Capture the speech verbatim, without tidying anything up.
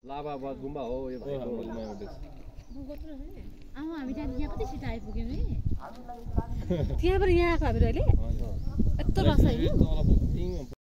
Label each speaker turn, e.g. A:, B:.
A: लाभाबाद गुम्बा हो यो भाइको
B: आमा हामी त्यहाँ यहाँ कति छिटो आइपुग्यौँ नि त्यहाँबाट यहाँ आएको हामीहरू अहिले यत्रो लाग्छ